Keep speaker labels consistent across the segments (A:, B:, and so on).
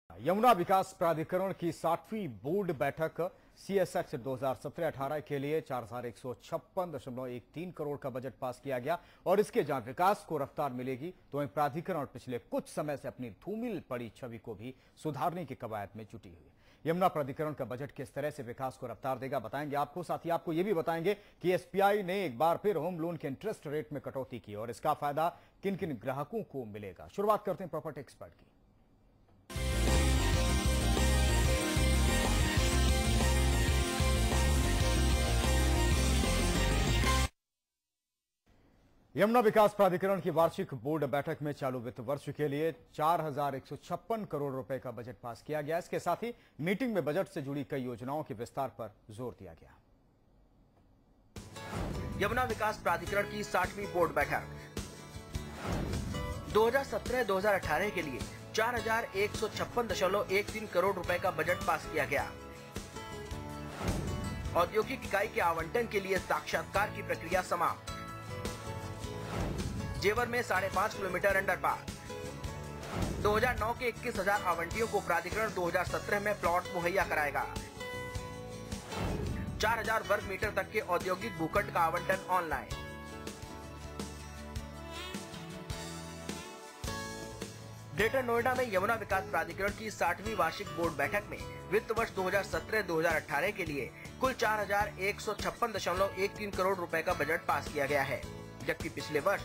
A: यमुना विकास प्राधिकरण की 60वीं बोर्ड बैठक CSX 2017-18 के लिए 4156.13 करोड़ का बजट पास किया गया और इसके जहां विकास को रफ्तार मिलेगी तो वहीं प्राधिकरण पिछले कुछ समय से अपनी धूमिल पड़ी छवि को भी सुधारने की कवायद में जुटी हुई है। यमुना प्राधिकरण का बजट किस तरह से विकास को रफ्तार देगा बताएंगे आपको। साथ ही आपको यह भी बताएंगे कि SBI ने एक बार फिर होम लोन के इंटरेस्ट रेट में कटौती की और इसका फायदा किन किन ग्राहकों को मिलेगा। शुरुआत करते हैं प्रॉपर्टी एक्सपर्ट की। यमुना विकास प्राधिकरण की वार्षिक बोर्ड बैठक में चालू वित्त वर्ष के लिए 4156 करोड़ रुपए का बजट पास किया गया। इसके साथ ही मीटिंग में बजट से जुड़ी कई योजनाओं के विस्तार पर जोर दिया गया।
B: यमुना विकास प्राधिकरण की 60वीं बोर्ड बैठक 2017-2018 के लिए 4156.13 करोड़ रुपए का बजट पास किया गया। औद्योगिक इकाई के आवंटन के लिए साक्षात्कार की प्रक्रिया समाप्त। जेवर में 5.5 किलोमीटर अंडरपास। 2009 के 21,000 आवंटियों को प्राधिकरण 2017 में प्लॉट मुहैया कराएगा। 4,000 वर्ग मीटर तक के औद्योगिक भूखंड का आवंटन ऑनलाइन। ग्रेटर नोएडा में यमुना विकास प्राधिकरण की 60वीं वार्षिक बोर्ड बैठक में वित्त वर्ष 2017-2018 के लिए कुल 4156.13 करोड़ रुपए का बजट पास किया गया है, जबकि पिछले वर्ष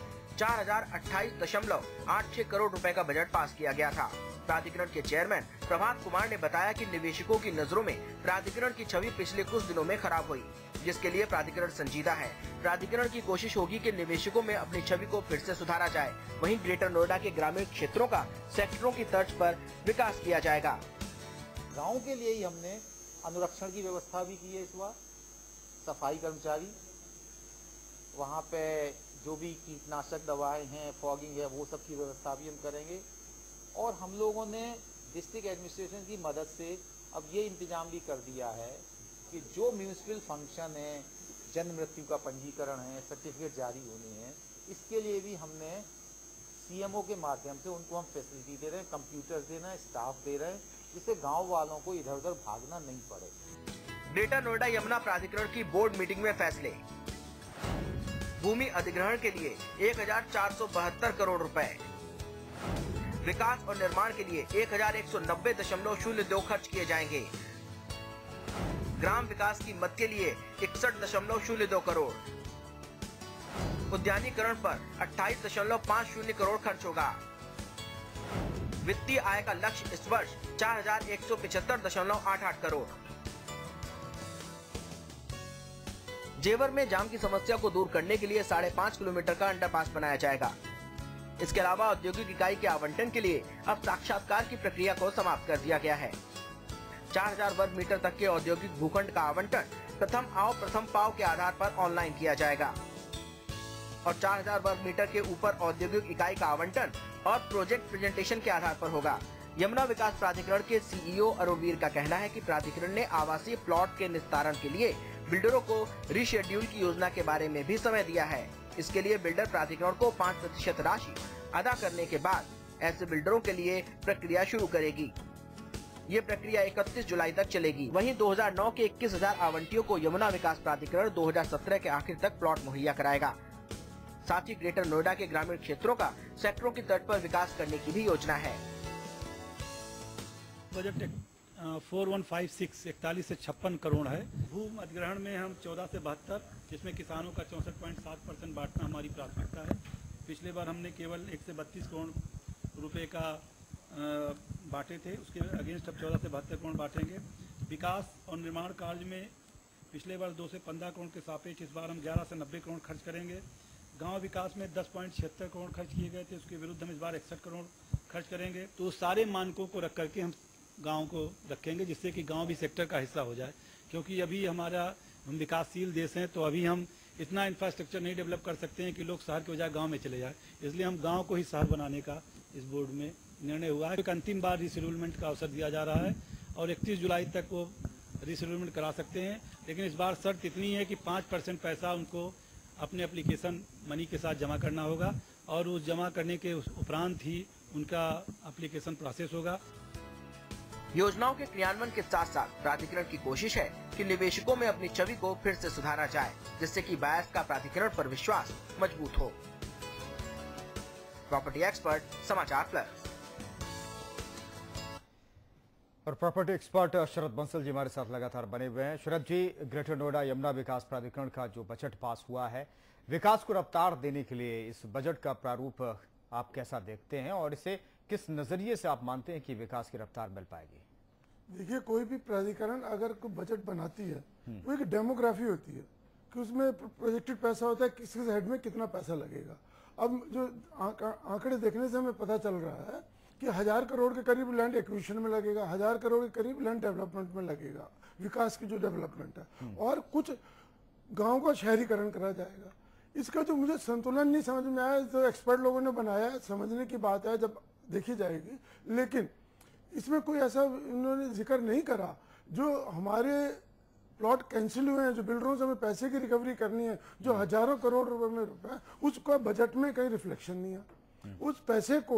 B: 4028.86 करोड़ रुपए का बजट पास किया गया था। प्राधिकरण के चेयरमैन प्रभात कुमार ने बताया कि निवेशकों की नजरों में प्राधिकरण की छवि पिछले कुछ दिनों में खराब हुई, जिसके लिए प्राधिकरण संजीदा है। प्राधिकरण की कोशिश होगी कि निवेशकों में अपनी छवि को फिर से सुधारा जाए। वहीं ग्रेटर नोएडा के ग्रामीण क्षेत्रों का सेक्टरों की तर्ज पर विकास किया जाएगा।
C: गाँव के लिए ही हमने अनुरक्षण की व्यवस्था भी की है। इस बार सफाई कर्मचारी वहाँ पे जो भी कीटनाशक दवाएं हैं, फॉगिंग है, वो सब की व्यवस्था भी हम करेंगे। और हम लोगों ने डिस्ट्रिक्ट एडमिनिस्ट्रेशन की मदद से अब ये इंतजाम भी कर दिया है कि जो म्यूनिसिपल फंक्शन है, जन्म मृत्यु का पंजीकरण है, सर्टिफिकेट जारी होने हैं, इसके लिए भी हमने CMO के माध्यम से उनको हम फैसिलिटी दे रहे हैं, कंप्यूटर दे रहे हैं, स्टाफ दे रहे हैं, जिससे गाँव वालों को इधर उधर भागना नहीं पड़े।
B: ग्रेटर नोएडा यमुना प्राधिकरण की बोर्ड मीटिंग में फैसले। भूमि अधिग्रहण के लिए 1472 करोड़ रुपए, विकास और निर्माण के लिए 1190.02 खर्च किए जाएंगे। ग्राम विकास की मद के लिए 61.02 करोड़, उद्यानीकरण पर 28.50 करोड़ खर्च होगा। वित्तीय आय का लक्ष्य इस वर्ष 4175.88 करोड़। जेवर में जाम की समस्या को दूर करने के लिए 5.5 किलोमीटर का अंडरपास बनाया जाएगा। इसके अलावा औद्योगिक इकाई के आवंटन के लिए अब साक्षात्कार की प्रक्रिया को समाप्त कर दिया गया है। 4,000 वर्ग मीटर तक के औद्योगिक भूखंड का आवंटन प्रथम आओ प्रथम पाओ के आधार पर ऑनलाइन किया जाएगा और 4,000 वर्ग मीटर के ऊपर औद्योगिक इकाई का आवंटन और प्रोजेक्ट प्रेजेंटेशन के आधार पर होगा। यमुना विकास प्राधिकरण के CEO अरुणवीर का कहना है कि प्राधिकरण ने आवासीय प्लॉट के निस्तारण के लिए बिल्डरों को रीशेड्यूल की योजना के बारे में भी समय दिया है। इसके लिए बिल्डर प्राधिकरण को 5% राशि अदा करने के बाद ऐसे बिल्डरों के लिए प्रक्रिया शुरू करेगी। ये प्रक्रिया 31 जुलाई तक चलेगी। वहीं 2009 के 21,000 आवंटियों को यमुना विकास प्राधिकरण 2017 के आखिर तक प्लॉट मुहैया कराएगा। साथ ही ग्रेटर नोएडा के ग्रामीण क्षेत्रों का सेक्टरों की तर्ज पर विकास करने की भी योजना है।
D: बजट 4156 41 से 56 करोड़ है। भूमि अधिग्रहण में हम 14 से 72, जिसमें किसानों का 64.7% बांटना हमारी प्राथमिकता है। पिछले बार हमने केवल 1 से 32 करोड़ रुपए का बांटे थे, उसके अगेंस्ट अब 14 से 72 करोड़ बांटेंगे। विकास और निर्माण कार्य में पिछले बार 2 से 15 करोड़ के सापेक्ष इस बार हम 11 से 90 करोड़ खर्च करेंगे। गांव विकास में 10.76 करोड़ खर्च किए गए थे, उसके विरुद्ध हम इस बार 61 करोड़ खर्च करेंगे। तो सारे मानकों को रख करके हम गांव को रखेंगे, जिससे कि गांव भी सेक्टर का हिस्सा हो जाए। क्योंकि अभी हमारा हम विकासशील देश हैं, तो अभी हम इतना इंफ्रास्ट्रक्चर नहीं डेवलप कर सकते हैं कि लोग शहर के बजाय गांव में चले जाए। इसलिए हम गांव को ही शहर बनाने का इस बोर्ड में निर्णय हुआ है। एक अंतिम बार रीशेड्यूलमेंट का अवसर दिया जा रहा है और 31 जुलाई तक वो रीशेड्यूलमेंट करा सकते हैं। लेकिन इस बार शर्त इतनी है कि 5% पैसा उनको अपने एप्लीकेशन मनी के साथ जमा करना होगा और उस जमा करने के उपरांत ही उनका एप्लीकेशन प्रोसेस होगा।
B: योजनाओं के क्रियान्वयन के साथ साथ प्राधिकरण की कोशिश है कि निवेशकों में अपनी छवि को फिर से सुधारा जाए, जिससे कि बायस का प्राधिकरण पर विश्वास मजबूत हो। Property expert, Samachar plus.
A: और प्रॉपर्टी एक्सपर्ट शरद बंसल जी हमारे साथ लगातार बने हुए हैं। शरद जी, ग्रेटर नोएडा यमुना विकास प्राधिकरण का जो बजट पास हुआ है, विकास को रफ्तार देने के लिए इस बजट का प्रारूप आप कैसा देखते हैं और इसे किस नजरिए से आप मानते हैं कि विकास की रफ्तार मिल पाएगी?
E: देखिए, कोई भी प्राधिकरण अगर कोई बजट बनाती है वो एक डेमोग्राफी होती है कि उसमें प्रोजेक्टेड पैसा होता है, किस हेड में कितना पैसा लगेगा। अब जो आंकड़े देखने से हमें पता चल रहा है कि 1000 करोड़ के करीब लैंड एक्विजिशन में लगेगा, 1000 करोड़ के करीब लैंड डेवलपमेंट में लगेगा, विकास की जो डेवलपमेंट है, और कुछ गाँव का शहरीकरण करा जाएगा। इसका जो मुझे संतुलन नहीं समझ में आया, जो एक्सपर्ट लोगों ने बनाया है, समझने की बात है, जब देखी जाएगी। लेकिन इसमें कोई ऐसा उन्होंने जिक्र नहीं करा जो हमारे प्लॉट कैंसिल हुए हैं, जो बिल्डरों से हमें पैसे की रिकवरी करनी है, जो हजारों करोड़ रुपए, उसका बजट में कहीं रिफ्लेक्शन नहीं है। उस पैसे को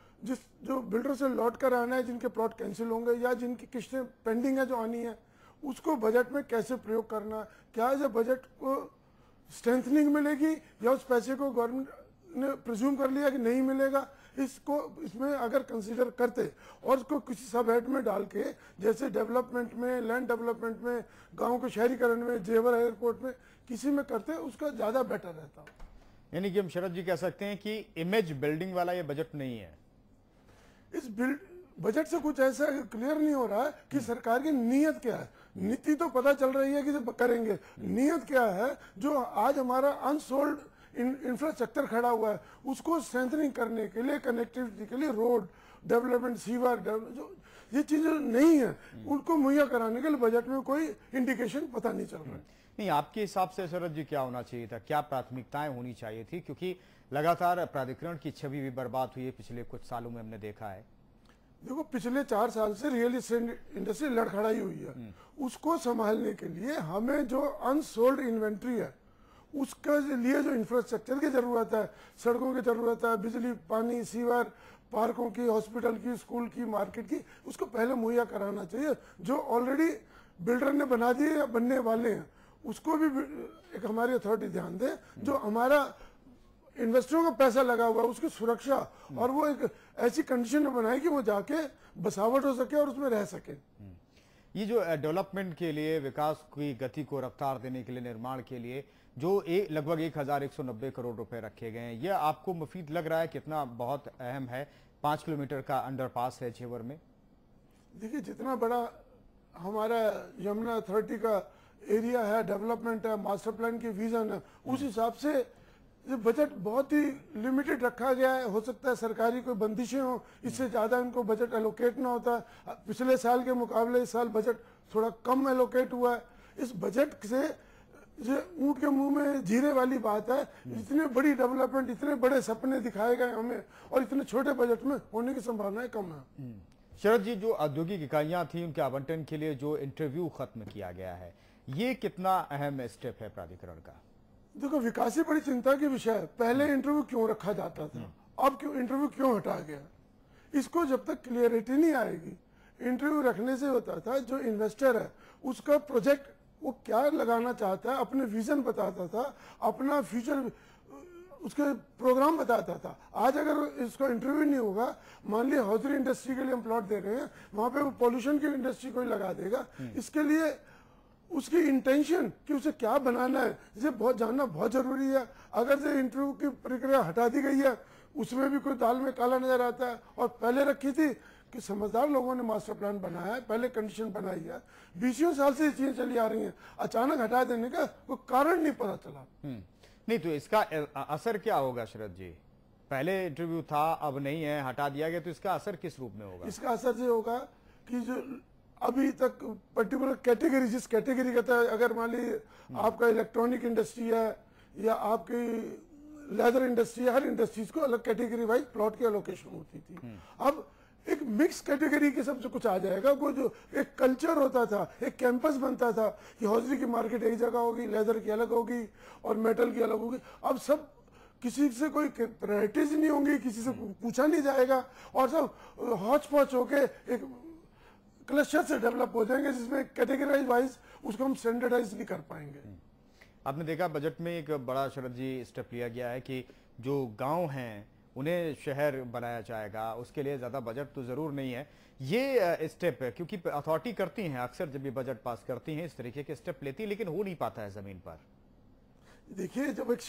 E: जो बिल्डर से लौट कर आना है, जिनके प्लॉट कैंसिल होंगे या जिनकी किस्तें पेंडिंग है जो आनी है, उसको बजट में कैसे प्रयोग करना है। क्या इस बजट को स्ट्रेंथनिंग मिलेगी या उस पैसे को गवर्नमेंट ने प्रिज्यूम कर लिया कि नहीं मिलेगा। इसको इसमें अगर कंसीडर करते और इसको किसी सब हेड में डाल के, जैसे डेवलपमेंट में, लैंड डेवलपमेंट में, गांव के शहरीकरण में, जेवर एयरपोर्ट में, किसी में करते, उसका ज्यादा बेटर रहता।
A: यानी कि हम शरद जी कह सकते हैं कि इमेज बिल्डिंग वाला ये बजट नहीं है।
E: इस बजट से कुछ ऐसा क्लियर नहीं हो रहा है कि सरकार की नीयत क्या है। नीति तो पता चल रही है कि करेंगे, नीयत क्या है। जो आज हमारा अनसोल्ड इंफ्रास्ट्रक्चर खड़ा हुआ है, उसको स्ट्रेंथनिंग करने के लिए, कनेक्टिविटी के लिए, रोड डेवलपमेंट, सीवर जो ये चीजें नहीं है, उनको मुहैया कराने के लिए बजट में कोई इंडिकेशन पता नहीं चल रहा है।
A: नहीं, आपके हिसाब से शरद जी क्या होना चाहिए था, क्या प्राथमिकताएं होनी चाहिए थी? क्योंकि लगातार प्राधिकरण की छवि भी बर्बाद हुई है पिछले कुछ सालों में, हमने देखा है।
E: देखो, पिछले 4 साल से रियल एस्टेट इंडस्ट्री लड़खड़ाई हुई है। उसको संभालने के लिए हमें जो अनसोल्ड इन्वेंट्री है, उसके लिए जो इंफ्रास्ट्रक्चर की जरूरत है, सड़कों की जरूरत है, बिजली, पानी, सीवर, पार्कों की, हॉस्पिटल की, स्कूल की, मार्केट की, उसको पहले मुहैया कराना चाहिए। जो ऑलरेडी बिल्डर ने बना दिए या बनने वाले हैं, उसको भी एक हमारी अथॉरिटी ध्यान दे। जो हमारा इन्वेस्टरों का पैसा लगा हुआ है, उसकी सुरक्षा और वो एक ऐसी कंडीशन में बनाए कि वो जाके बसावट हो सके और उसमें रह सके।
A: ये जो डेवलपमेंट के लिए, विकास की गति को रफ्तार देने के लिए, निर्माण के लिए जो लगभग 1190 करोड़ रुपए रखे गए हैं, ये आपको मुफीद लग रहा है? कितना बहुत अहम है? 5 किलोमीटर का अंडरपास है जेवर में।
E: देखिए, जितना बड़ा हमारा यमुना अथॉरिटी का एरिया है, डेवलपमेंट है, मास्टर प्लान की विजन है, उस हिसाब से ये बजट बहुत ही लिमिटेड रखा गया है। हो सकता है सरकारी कोई बंदिशें हो, इससे ज्यादा इनको बजट एलोकेट ना होता। पिछले साल के मुकाबले इस साल बजट थोड़ा कम एलोकेट हुआ है। इस बजट से ऊंट के मुंह में जीरे वाली बात है। इतने बड़ी डेवलपमेंट, इतने बड़े सपने दिखाए गए हमें, और इतने छोटे बजट में होने की संभावनाएं कम है।
A: शरद जी, जो औद्योगिक इकाइयां थी, उनके आवंटन के लिए जो इंटरव्यू खत्म किया गया है, ये कितना अहम स्टेप है प्राधिकरण का?
E: देखो, विकास ही बड़ी चिंता की विषय है। पहले इंटरव्यू क्यों रखा जाता था, अब क्यों इंटरव्यू क्यों हटा गया? इसको जब तक क्लियरिटी नहीं आएगी, इंटरव्यू रखने से होता था जो इन्वेस्टर है उसका प्रोजेक्ट वो क्या लगाना चाहता है, अपने विजन बताता था, अपना फ्यूचर उसके प्रोग्राम बताता था। आज अगर इसका इंटरव्यू नहीं होगा, मान लिया हौजरी इंडस्ट्री के लिए हम प्लॉट दे रहे हैं, वहां पे वो पॉल्यूशन की इंडस्ट्री कोई लगा देगा। इसके लिए उसकी इंटेंशन कि उसे क्या बनाना है, इसे बहुत जानना बहुत जरूरी है। अगर से इंटरव्यू की प्रक्रिया हटा दी गई है, उसमें भी कोई दाल में काला नजर आता है। और पहले रखी थी कि समझदार लोगों ने मास्टर प्लान बनाया है, पहले कंडीशन बनाई है, 20 साल से ये चीजें चली आ रही हैं, अचानक हटा देने का कोई कारण नहीं पता चला।
A: नहीं, तो इसका असर क्या होगा शरद जी? पहले इंटरव्यू था, अब नहीं है, हटा दिया गया, तो इसका असर किस रूप में होगा?
E: इसका असर ये होगा कि जो अभी तक पर्टिकुलर कैटेगरी, जिस कैटेगरी का था, अगर मान ली आपका इलेक्ट्रॉनिक इंडस्ट्री है या आपकी लेदर इंडस्ट्री है, हर इंडस्ट्रीज को अलग कैटेगरी वाइज प्लॉट की एलोकेशन होती थी। अब एक मिक्स कैटेगरी के सब कुछ आ जाएगा। वो जो एक कल्चर होता था, एक कैंपस बनता था कि हौजरी की मार्केट एक जगह होगी, लेदर की अलग होगी और मेटल की अलग होगी। अब सब किसी से कोई प्रायोरिटीज नहीं होंगी, किसी से पूछा नहीं जाएगा और सब हौच पौच होके एक क्लस्टर से डेवलप हो जाएंगे, जिसमें कैटेगराइज वाइज उसको हम स्टैंडर्डाइज भी कर पाएंगे।
A: आपने देखा बजट में एक बड़ा शरद जी स्टेप लिया गया है कि जो गांव हैं उन्हें शहर बनाया जाएगा, उसके लिए ज़्यादा बजट तो ज़रूर नहीं है। ये स्टेप है क्योंकि अथॉरिटी करती हैं अक्सर, जब भी बजट पास करती हैं इस तरीके के स्टेप लेती है, लेकिन हो नहीं पाता है ज़मीन पर।
E: देखिए, जब एक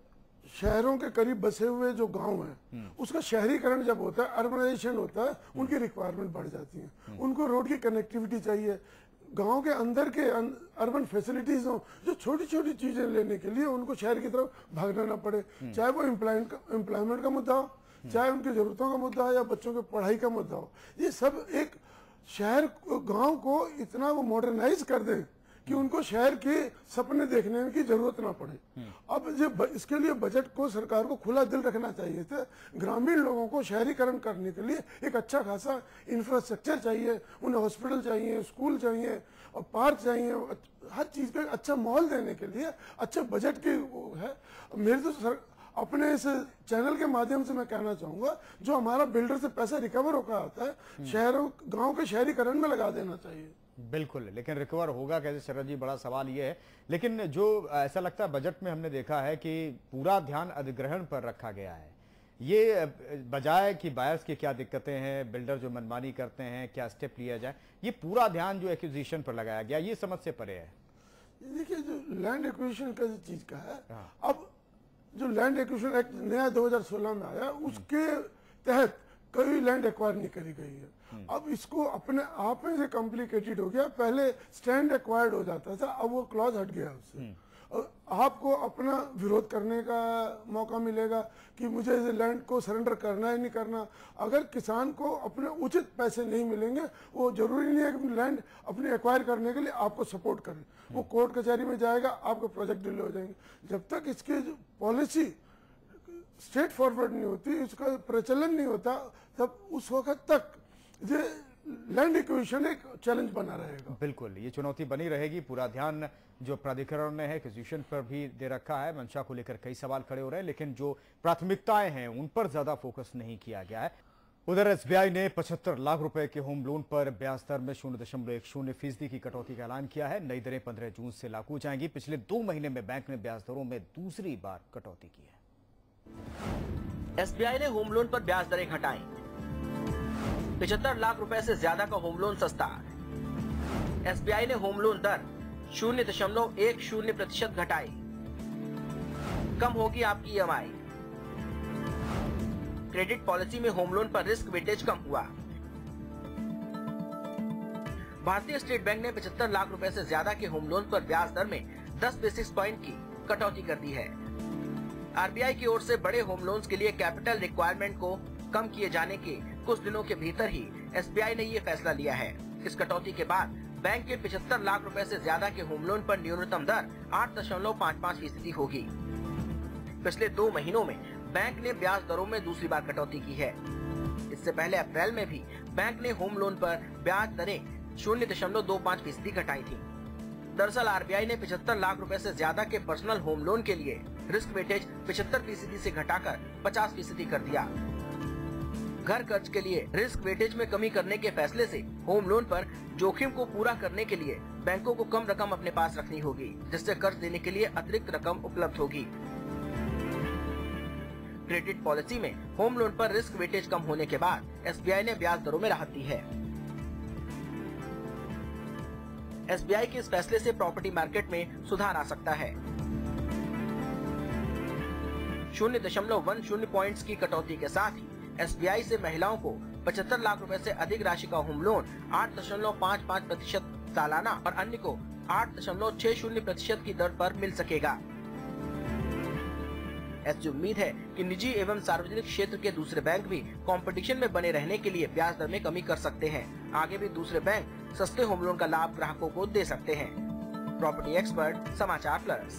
E: शहरों के करीब बसे हुए जो गांव हैं उसका शहरीकरण जब होता है, अर्बनाइजेशन होता है, उनकी रिक्वायरमेंट बढ़ जाती है। उनको रोड की कनेक्टिविटी चाहिए, गांव के अंदर के अर्बन फैसिलिटीज हो, जो छोटी छोटी चीजें लेने के लिए उनको शहर की तरफ भागना ना पड़े, चाहे वो एम्प्लॉयमेंट का मुद्दा हो, चाहे उनकी जरूरतों का मुद्दा हो, या बच्चों की पढ़ाई का मुद्दा हो। ये सब एक शहर गांव को इतना वो मॉडर्नाइज कर दें कि उनको शहर के सपने देखने की जरूरत ना पड़े। अब इसके लिए बजट को सरकार को खुला दिल रखना चाहिए था। ग्रामीण लोगों को शहरीकरण करने के लिए एक अच्छा खासा इंफ्रास्ट्रक्चर चाहिए, उन्हें हॉस्पिटल चाहिए, स्कूल चाहिए और पार्क चाहिए, हर चीज का अच्छा माहौल देने के लिए अच्छे बजट की वो है। मेरे तो अपने इस चैनल के माध्यम से मैं कहना चाहूंगा, जो हमारा बिल्डर से पैसा रिकवर होकर आता है, शहरों गांव के शहरीकरण में लगा देना चाहिए।
A: बिल्कुल, लेकिन रिकवर होगा कैसे शरद जी, बड़ा सवाल ये है। लेकिन जो ऐसा लगता है बजट में हमने देखा है कि पूरा ध्यान अधिग्रहण पर रखा गया है। ये बजाय कि बायर्स की क्या दिक्कतें हैं, बिल्डर जो मनमानी करते हैं, क्या स्टेप लिया जाए, ये पूरा ध्यान जो एक्विजिशन पर लगाया गया, ये समझ से परे है।
E: देखिए, जो लैंड एक्विजिशन का जो चीज का है, अब जो लैंड एक्विजिशन एक्ट नया 2016 में आया, उसके तहत कई लैंड एक्वायर नहीं करी गई है। अब इसको अपने आप में से कॉम्प्लिकेटेड हो गया। पहले स्टैंड एक्वायर्ड हो जाता था, अब वो क्लॉज हट गया उससे। और आपको अपना विरोध करने का मौका मिलेगा कि मुझे इस लैंड को सरेंडर करना है नहीं करना। अगर किसान को अपने उचित पैसे नहीं मिलेंगे, वो जरूरी नहीं है कि लैंड अपने एक्वायर करने के लिए आपको सपोर्ट करे, वो कोर्ट कचहरी में जाएगा, आपके प्रोजेक्ट डिले हो जाएंगे। जब तक इसकी जो पॉलिसी स्ट्रेट फॉरवर्ड नहीं होती, उसका प्रचलन नहीं होता, तब उस वक्त तक ये लैंड एक्विजिशन एक चैलेंज बना रहेगा।
A: बिल्कुल, ये चुनौती बनी रहेगी। पूरा ध्यान जो प्राधिकरण ने है एक्विजिशन पर भी दे रखा है। मंशा को लेकर कई सवाल खड़े हो रहे हैं, लेकिन जो प्राथमिकताएं हैं उन पर ज्यादा फोकस नहीं किया गया है। उधर एसबीआई ने 75 लाख रुपए के होम लोन पर ब्याज दर में 0.10% की कटौती का ऐलान किया है। नई दरें 15 जून से लागू हो जाएंगी। पिछले 2 महीने में बैंक ने ब्याज दरों में दूसरी बार कटौती की है।
B: एसबीआई ने होम लोन पर ब्याज दरें घटाई। 75 लाख रुपए से ज्यादा का होम लोन सस्ता। एसबीआई ने होम लोन दर 0.10% घटाई। कम होगी आपकी ईएमआई। क्रेडिट पॉलिसी में होम लोन पर रिस्क वेटेज कम हुआ। भारतीय स्टेट बैंक ने 75 लाख रुपए से ज्यादा के होम लोन पर ब्याज दर में 10 बेसिस पॉइंट की कटौती कर दी है। आरबीआई की ओर से बड़े होम लोन्स के लिए कैपिटल रिक्वायरमेंट को कम किए जाने के कुछ दिनों के भीतर ही एसबीआई ने ये फैसला लिया है। इस कटौती के बाद बैंक के 75 लाख रुपए से ज्यादा के होम लोन पर न्यूनतम दर 8.55% होगी। पिछले 2 महीनों में बैंक ने ब्याज दरों में दूसरी बार कटौती की है। इससे पहले अप्रैल में भी बैंक ने होम लोन पर ब्याज दरें 0.25% घटाई थी। दरअसल आरबीआई ने 75 लाख रुपए से ज्यादा के पर्सनल होम लोन के लिए रिस्क वेटेज 75% से घटाकर 50% कर दिया। घर कर्ज के लिए रिस्क वेटेज में कमी करने के फैसले से होम लोन पर जोखिम को पूरा करने के लिए बैंकों को कम रकम अपने पास रखनी होगी, जिससे कर्ज देने के लिए अतिरिक्त रकम उपलब्ध होगी। क्रेडिट पॉलिसी में होम लोन पर रिस्क वेटेज कम होने के बाद एसबीआई ने ब्याज दरों में राहत दी है। एसबीआई के इस फैसले से प्रॉपर्टी मार्केट में सुधार आ सकता है। 0.10 पॉइंट्स की कटौती के साथ ही एसबीआई से महिलाओं को 75 लाख रुपए से अधिक राशि का होम लोन 8.55% सालाना और अन्य को 8.60% की दर पर मिल सकेगा। ऐसी उम्मीद है कि निजी एवं सार्वजनिक क्षेत्र के दूसरे बैंक भी कंपटीशन में बने रहने के लिए ब्याज दर में कमी कर सकते हैं। आगे भी दूसरे बैंक सस्ते होम लोन का लाभ ग्राहकों को दे सकते हैं। Property expert, Samachar plus.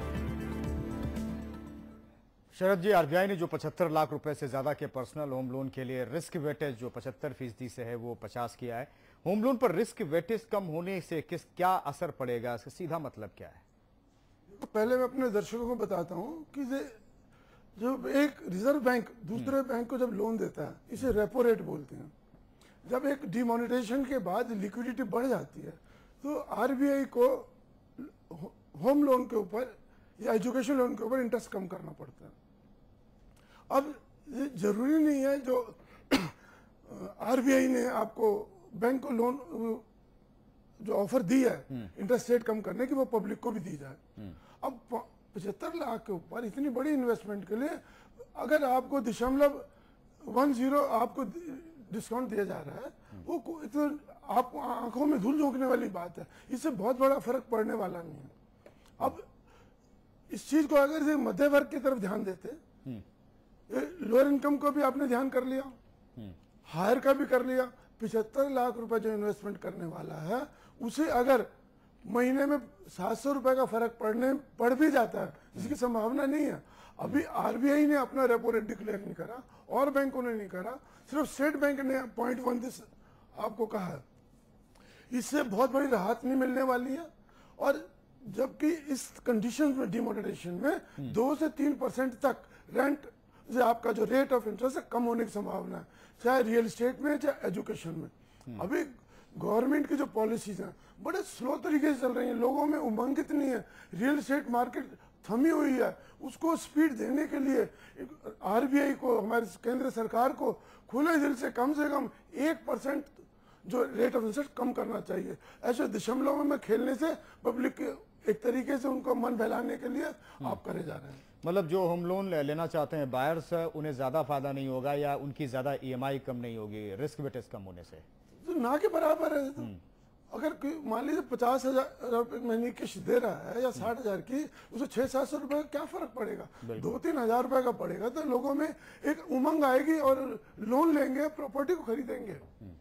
A: Sharad ji, RBI ने जो 75 लाख रुपए से ज्यादा के पर्सनल होम लोन के लिए रिस्क वेटेज जो 75% से है वो 50 किया है। होम लोन पर रिस्क वेटेज कम होने से क्या असर पड़ेगा, इसका सीधा मतलब क्या है?
E: तो पहले मैं अपने दर्शकों को बताता हूँ कि जो एक रिजर्व बैंक दूसरे बैंक को जब लोन देता है, इसे रेपो रेट बोलते हैं। जब एक डिमोनेटाइजेशन के बाद लिक्विडिटी बढ़ जाती है तो आरबीआई को होम लोन के ऊपर या एजुकेशन लोन के ऊपर इंटरेस्ट कम करना पड़ता है। अब ये जरूरी नहीं है जो आरबीआई ने आपको बैंक को लोन जो ऑफर दी है इंटरेस्ट रेट कम करने की, वो पब्लिक को भी दी जाए। अब 75 लाख के ऊपर इतनी बड़ी इन्वेस्टमेंट के लिए अगर आपको 0.10 आपको डिस्काउंट दिया जा रहा है, वो तो आपको आंखों में धूल झोंकने वाली बात है। इससे बहुत बड़ा फर्क पड़ने वाला नहीं है। अब इस चीज को अगर से मध्य वर्ग की तरफ ध्यान देते, लोअर इनकम को भी आपने ध्यान कर लिया, हायर का भी कर लिया, 75 लाख रुपए जो इन्वेस्टमेंट करने वाला है उसे अगर महीने में 700 रुपए का फर्क पड़ भी जाता है, जिसकी संभावना नहीं है। अभी आरबीआई ने अपना रेपो रेट डिक्लेयर नहीं करा और बैंकों ने नहीं करा, सिर्फ स्टेट बैंक ने 0.13 आपको कहा है। इससे बहुत बड़ी राहत नहीं मिलने वाली है। और जबकि इस कंडीशन में डिमोनेटाइजेशन में 2 से 3% तक रेंट से आपका जो रेट ऑफ इंटरेस्ट है कम होने की संभावना है, चाहे रियल एस्टेट में चाहे एजुकेशन में। अभी गवर्नमेंट की जो पॉलिसीज हैं बड़े स्लो तरीके से चल रही हैं, लोगों में उमंग इतनी है, रियल एस्टेट मार्केट थमी हुई है, उसको स्पीड देने के लिए आरबीआई को, हमारी केंद्र सरकार को खुले दिल से कम 1% जो रेट ऑफ इंटरेस्ट कम करना चाहिए। ऐसे दशमलव में खेलने से पब्लिक एक तरीके से उनको मन बहलाने के लिए आप करे जा रहे हैं।
A: मतलब जो होम लोन लेना चाहते हैं बायर्स, उन्हें ज्यादा फायदा नहीं होगा या उनकी ज्यादा ईएमआई कम नहीं होगी रिस्क वेटेज कम होने से?
E: तो ना के बराबर है। तो अगर मान लीजिए 50,000 महीने की किस्त दे रहा है या 60,000 की, उसे 600-700 रुपए का क्या फर्क पड़ेगा? 2-3 हजार रुपए का पड़ेगा तो लोगों में एक उमंग आएगी और लोन लेंगे, प्रॉपर्टी को खरीदेंगे।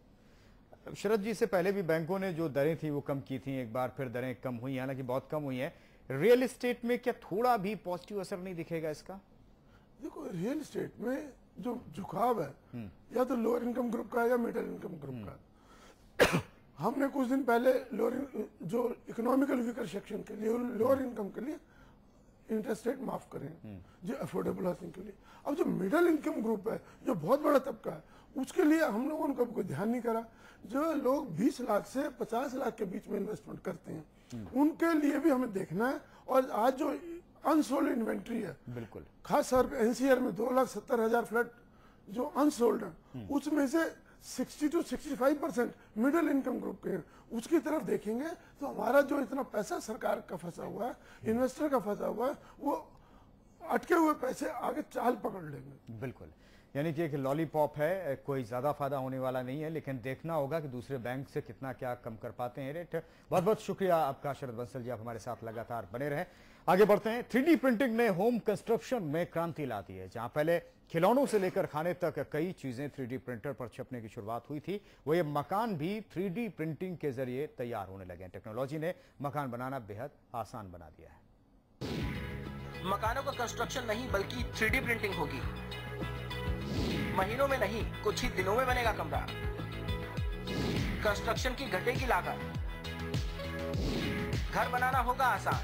A: शरद जी, से पहले भी बैंकों ने जो दरें थी वो कम की थी, एक बार फिर दरें कम हुई, हालांकि बहुत कम हुई है। रियल एस्टेट में क्या थोड़ा भी पॉजिटिव असर नहीं दिखेगा इसका?
E: देखो, रियल एस्टेट में जो झुकाव है या तो लोअर इनकम ग्रुप का या मिडिल इनकम ग्रुप का। हमने कुछ दिन पहले जो इकोनॉमिकल वीकर सेक्शन के लिए, लोअर इनकम के लिए इंटरेस्ट रेट माफ करें जो अफोर्डेबल हाउसिंग के लिए। अब जो मिडिल इनकम ग्रुप है, जो बहुत बड़ा तबका है, उसके लिए हम लोगों ने कोई ध्यान नहीं करा। जो लोग 20 लाख से 50 लाख के बीच में इन्वेस्टमेंट करते हैं, उनके लिए भी हमें देखना है। और आज जो अनसोल्ड इन्वेंट्री है, बिल्कुल खास तौर पे एनसीआर में 2,70,000 फ्लैट जो अनसोल्ड है, उसमें से 60 to 65% मिडिल इनकम ग्रुप के हैं। उसकी तरफ देखेंगे तो हमारा जो इतना पैसा सरकार का फंसा हुआ है, इन्वेस्टर का फंसा हुआ है, वो अटके हुए पैसे आगे चाल पकड़ लेंगे।
A: बिल्कुल, यानी कि एक लॉलीपॉप है, कोई ज्यादा फायदा होने वाला नहीं है, लेकिन देखना होगा कि दूसरे बैंक से कितना क्या कम कर पाते हैं रेट। बहुत बहुत शुक्रिया आपका शरद बंसल जी, आप हमारे साथ लगातार बने रहे। आगे बढ़ते हैं। 3D प्रिंटिंग ने होम कंस्ट्रक्शन में क्रांति ला दी है। जहां पहले खिलौनों से लेकर खाने तक कई चीजें 3D प्रिंटर पर छपने की शुरुआत हुई थी, वो ये मकान भी 3D प्रिंटिंग के जरिए तैयार होने लगे हैं। टेक्नोलॉजी ने मकान बनाना बेहद आसान बना दिया है।
B: मकानों का कंस्ट्रक्शन नहीं बल्कि 3D प्रिंटिंग होगी। महीनों में नहीं, कुछ ही दिनों में बनेगा कमरा। कंस्ट्रक्शन की घटेगी लागत, घर बनाना होगा आसान।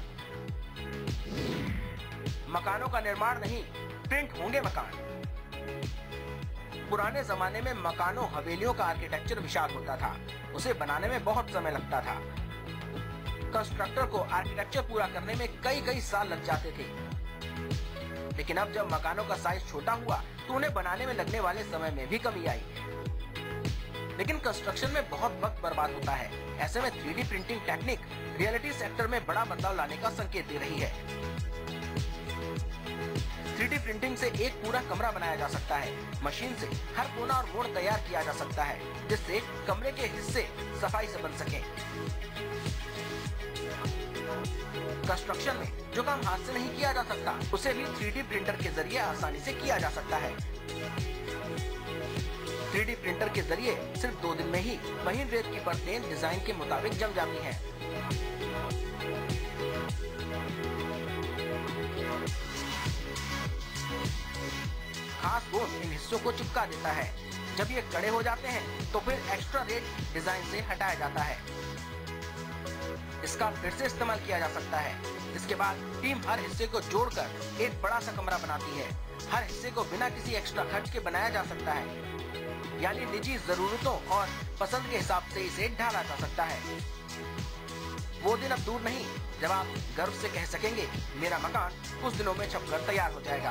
B: मकानों का निर्माण नहीं, प्रिंट होंगे मकान। पुराने जमाने में मकानों हवेलियों का आर्किटेक्चर विशाल होता था, उसे बनाने में बहुत समय लगता था। कंस्ट्रक्टर को आर्किटेक्चर पूरा करने में कई साल लग जाते थे। लेकिन अब जब मकानों का साइज छोटा हुआ तो उन्हें बनाने में लगने वाले समय में भी कमी आई। लेकिन कंस्ट्रक्शन में बहुत वक्त बर्बाद होता है। ऐसे में 3D printing technique reality sector में बड़ा बदलाव लाने का संकेत दे रही है। 3D प्रिंटिंग से एक पूरा कमरा बनाया जा सकता है। मशीन से हर कोना और मोड़ तैयार किया जा सकता है, जिससे कमरे के हिस्से सफाई से बन सकें। कंस्ट्रक्शन में जो काम हाथ से नहीं किया जा सकता, उसे भी 3D प्रिंटर के जरिए आसानी से किया जा सकता है। 3D प्रिंटर के जरिए सिर्फ 2 दिन में ही महीन रेत की परतें डिजाइन के मुताबिक जम जाती हैं। खास गोंद इन हिस्सों को चिपका देता है। जब ये कड़े हो जाते हैं तो फिर एक्स्ट्रा रेत डिजाइन से हटाया जाता है। इसका फिर से इस्तेमाल किया जा सकता है। इसके बाद टीम हर हिस्से को जोड़कर एक बड़ा सा कमरा बनाती है। हर हिस्से को बिना किसी एक्स्ट्रा खर्च के बनाया जा सकता है। यानी निजी जरूरतों और पसंद के हिसाब से इसे ढाला जा सकता है। वो दिन अब दूर नहीं जब आप गर्व से कह सकेंगे, मेरा मकान कुछ दिनों में छपकर तैयार हो जाएगा।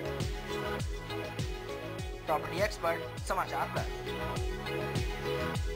B: Property expert, Samachar plus.